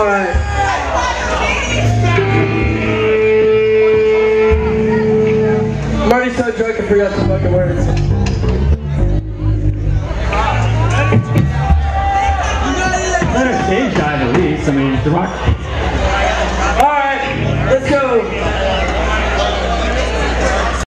Alright. I'm already so drunk I forgot the fucking words. Better stage dive at least. I mean, the rock